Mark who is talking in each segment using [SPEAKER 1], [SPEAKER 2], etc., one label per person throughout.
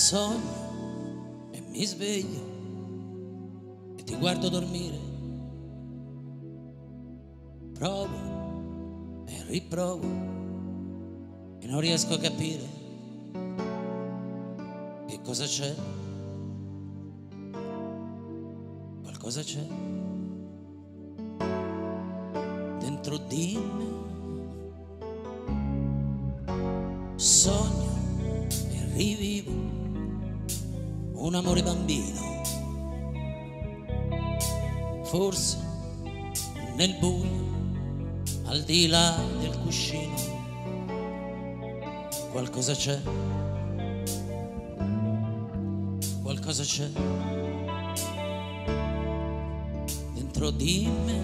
[SPEAKER 1] Sogno e mi sveglio e ti guardo dormire. Provo e riprovo e non riesco a capire che cosa c'è. Qualcosa c'è dentro di me. Sogno e rivivo un amore bambino, forse nel buio, al di là del cuscino. Qualcosa c'è, qualcosa c'è dentro di me.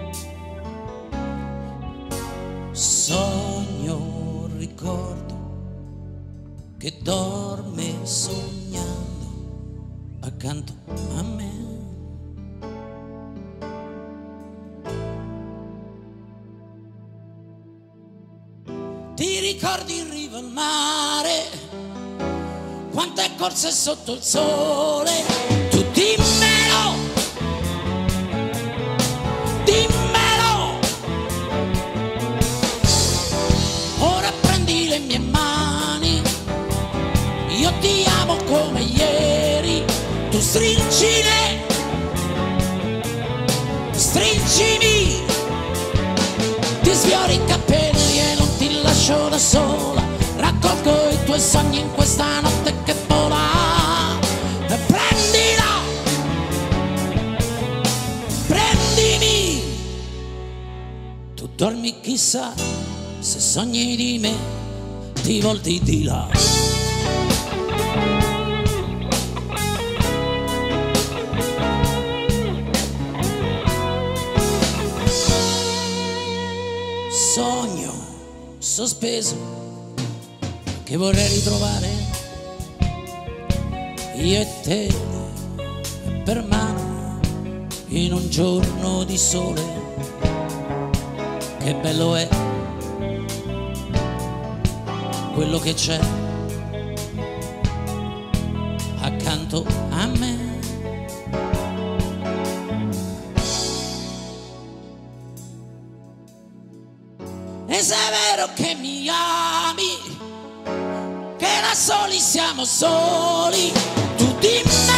[SPEAKER 1] Sogno, ricordo che dorme sognando accanto a me. Ti ricordi in riva al mare, quante corse sotto il sole? Tu dimmelo, dimmelo. Ora prendi le mie mani, io ti amo come ieri. Tu stringile, stringimi, ti sfiori i capelli e non ti lascio da sola. Raccolgo i tuoi sogni in questa notte che vola. E prendila, prendimi. Tu dormi, chissà se sogni di me, ti volti di là. Sogno sospeso che vorrei ritrovare io e te per mano in un giorno di sole. Che bello è quello che c'è accanto a me. E se è vero che mi ami, che da soli siamo soli, tu dimmi